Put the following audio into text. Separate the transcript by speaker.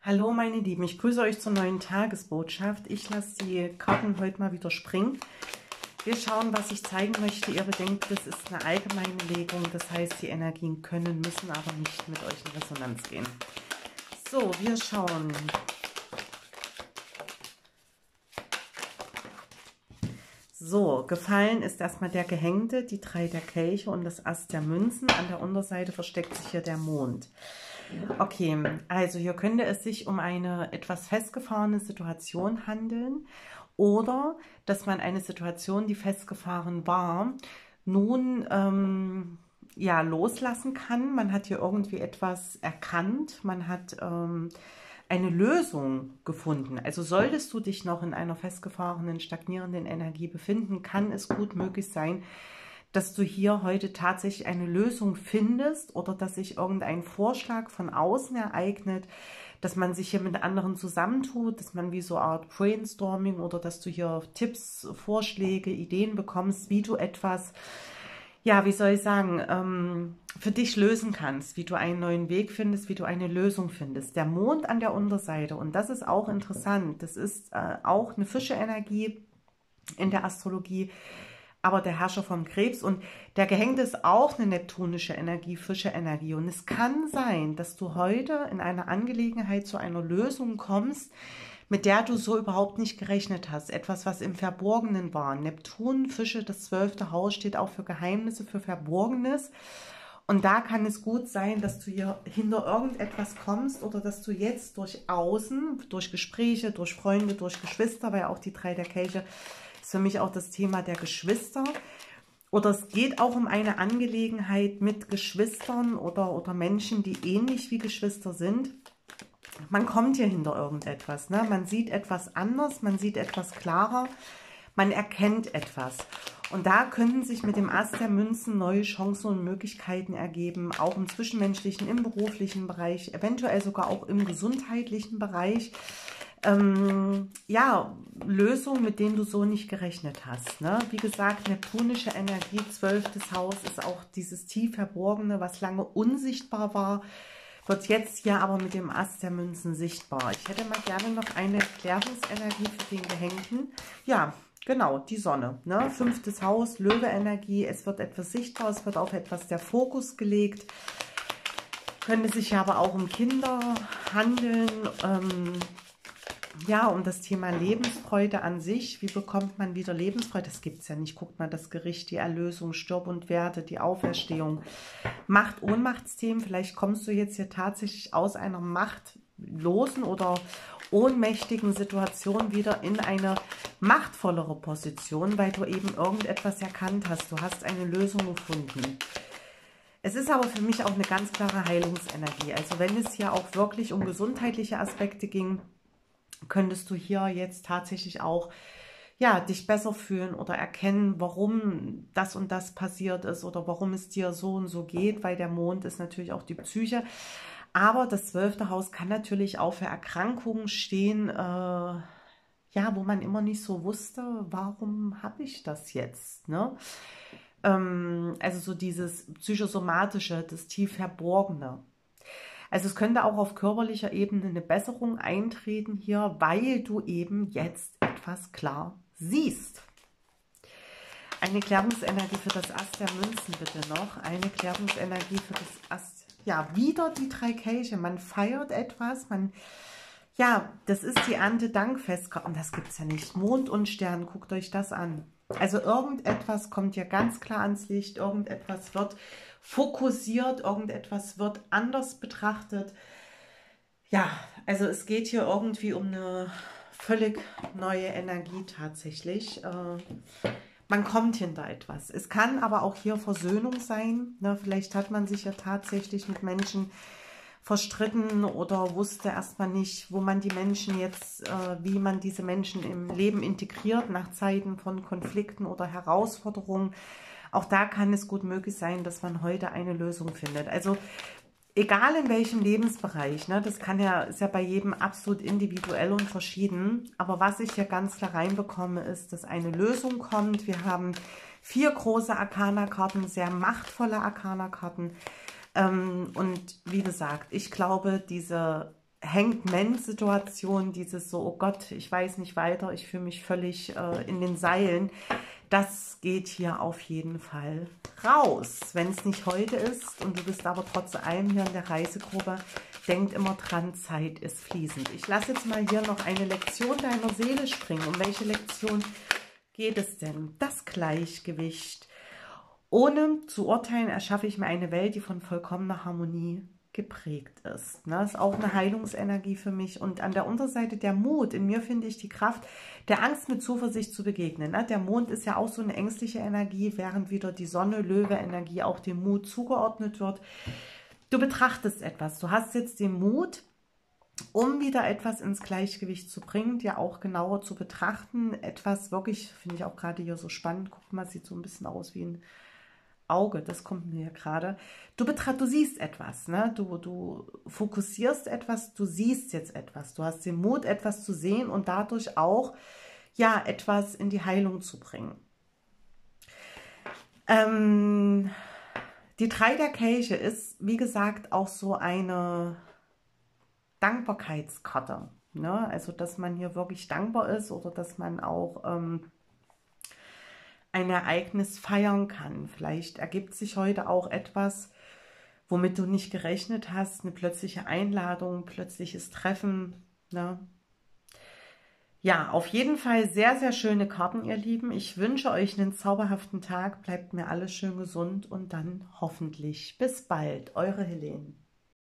Speaker 1: Hallo meine Lieben, ich grüße euch zur neuen Tagesbotschaft. Ich lasse die Karten heute mal wieder springen. Wir schauen, was ich zeigen möchte. Ihr bedenkt, das ist eine allgemeine Legung. Das heißt, die Energien können, müssen aber nicht mit euch in Resonanz gehen. So, wir schauen. So, gefallen ist erstmal der Gehängte, die 3 der Kelche und das Ass der Münzen. An der Unterseite versteckt sich hier der Mond. Okay, also hier könnte es sich um eine etwas festgefahrene Situation handeln oder dass man eine Situation, die festgefahren war, nun ja, loslassen kann. Man hat hier irgendwie etwas erkannt, man hat eine Lösung gefunden. Also solltest du dich noch in einer festgefahrenen, stagnierenden Energie befinden, kann es gut möglich sein, dass du hier heute tatsächlich eine Lösung findest oder dass sich irgendein Vorschlag von außen ereignet, dass man sich hier mit anderen zusammentut, dass man wie so eine Art Brainstorming oder dass du hier Tipps, Vorschläge, Ideen bekommst, wie du etwas, ja, wie soll ich sagen, für dich lösen kannst, wie du einen neuen Weg findest, wie du eine Lösung findest. Der Mond an der Unterseite, und das ist auch interessant, das ist auch eine Fische-Energie in der Astrologie, aber der Herrscher vom Krebs, und der Gehängte ist auch eine neptunische Energie, Fische-Energie. Und es kann sein, dass du heute in einer Angelegenheit zu einer Lösung kommst, mit der du so überhaupt nicht gerechnet hast. Etwas, was im Verborgenen war. Neptun, Fische, das 12. Haus steht auch für Geheimnisse, für Verborgenes. Und da kann es gut sein, dass du hier hinter irgendetwas kommst oder dass du jetzt durch Außen, durch Gespräche, durch Freunde, durch Geschwister, weil auch die 3 der Kelche ist für mich auch das Thema der Geschwister. Oder es geht auch um eine Angelegenheit mit Geschwistern oder Menschen, die ähnlich wie Geschwister sind. Man kommt hier hinter irgendetwas, ne? Man sieht etwas anders, man sieht etwas klarer, man erkennt etwas. Und da könnten sich mit dem Ass der Münzen neue Chancen und Möglichkeiten ergeben, auch im zwischenmenschlichen, im beruflichen Bereich, eventuell sogar auch im gesundheitlichen Bereich. Ja, Lösungen, mit denen du so nicht gerechnet hast. Ne? Wie gesagt, neptunische Energie, 12. Haus, ist auch dieses tief Verborgene, was lange unsichtbar war, wird jetzt hier aber mit dem Ass der Münzen sichtbar. Ich hätte mal gerne noch eine Klärungsenergie für den Gehängten. Ja, genau, die Sonne. Ne? 5. Haus, Löwe-Energie. Es wird etwas sichtbar, es wird auf etwas der Fokus gelegt. Könnte sich aber auch um Kinder handeln. Ja, um das Thema Lebensfreude an sich. Wie bekommt man wieder Lebensfreude? Das gibt es ja nicht. Guckt mal, das Gericht, die Erlösung, Stirb und Werte, die Auferstehung. Macht-Ohnmachtsthemen. Vielleicht kommst du jetzt hier tatsächlich aus einer machtlosen oder ohnmächtigen Situation wieder in eine machtvollere Position, weil du eben irgendetwas erkannt hast. Du hast eine Lösung gefunden. Es ist aber für mich auch eine ganz klare Heilungsenergie. Also wenn es hier auch wirklich um gesundheitliche Aspekte ging, könntest du hier jetzt tatsächlich auch, ja, dich besser fühlen oder erkennen, warum das und das passiert ist oder warum es dir so und so geht, weil der Mond ist natürlich auch die Psyche. Aber das 12. Haus kann natürlich auch für Erkrankungen stehen, ja, wo man immer nicht so wusste, warum habe ich das jetzt, ne? Also so dieses Psychosomatische, das tief Verborgene. Also es könnte auch auf körperlicher Ebene eine Besserung eintreten hier, weil du eben jetzt etwas klar siehst. Eine Klärungsenergie für das Ass der Münzen bitte noch. Eine Klärungsenergie für das Ass. Ja, wieder die 3 Kelche. Man feiert etwas. Ja, das ist die Erntedankfestkarte. Und das gibt es ja nicht. Mond und Stern, guckt euch das an. Also irgendetwas kommt hier ganz klar ans Licht. Irgendetwas wird fokussiert, irgendetwas wird anders betrachtet. Ja, also es geht hier irgendwie um eine völlig neue Energie tatsächlich. Man kommt hinter etwas. Es kann aber auch hier Versöhnung sein. Ne? Vielleicht hat man sich ja tatsächlich mit Menschen verstritten oder wusste erstmal nicht, wo man die Menschen jetzt, wie man diese Menschen im Leben integriert nach Zeiten von Konflikten oder Herausforderungen. Auch da kann es gut möglich sein, dass man heute eine Lösung findet. Also egal in welchem Lebensbereich, ne, das ist ja bei jedem absolut individuell und verschieden. Aber was ich hier ganz klar reinbekomme, ist, dass eine Lösung kommt. Wir haben 4 große Arkana-Karten, sehr machtvolle Arkana-Karten. Und wie gesagt, ich glaube, diese Hangman-Situation, dieses so, oh Gott, ich weiß nicht weiter, ich fühle mich völlig in den Seilen. Das geht hier auf jeden Fall raus. Wenn es nicht heute ist und du bist aber trotz allem hier in der Reisegruppe, denkt immer dran, Zeit ist fließend. Ich lasse jetzt mal hier noch eine Lektion deiner Seele springen. Um welche Lektion geht es denn? Das Gleichgewicht. Ohne zu urteilen erschaffe ich mir eine Welt, die von vollkommener Harmonie geprägt ist. Das ist auch eine Heilungsenergie für mich. Und an der Unterseite der Mut. In mir finde ich die Kraft, der Angst mit Zuversicht zu begegnen. Der Mond ist ja auch so eine ängstliche Energie, während wieder die Sonne, Löwe-Energie auch dem Mut zugeordnet wird. Du betrachtest etwas. Du hast jetzt den Mut, um wieder etwas ins Gleichgewicht zu bringen, dir auch genauer zu betrachten. Etwas wirklich, finde ich auch gerade hier so spannend. Guck mal, sieht so ein bisschen aus wie ein Auge, das kommt mir hier gerade. Du siehst etwas, ne? Du fokussierst etwas, du siehst jetzt etwas. Du hast den Mut, etwas zu sehen und dadurch auch, ja, etwas in die Heilung zu bringen. Die 3 der Kelche ist, wie gesagt, auch so eine Dankbarkeitskarte, ne? Also, dass man hier wirklich dankbar ist oder dass man auch ein Ereignis feiern kann. Vielleicht ergibt sich heute auch etwas, womit du nicht gerechnet hast, eine plötzliche Einladung, plötzliches Treffen. Ne? Ja, auf jeden Fall sehr, sehr schöne Karten, ihr Lieben. Ich wünsche euch einen zauberhaften Tag. Bleibt mir alles schön gesund und dann hoffentlich bis bald. Eure Helene.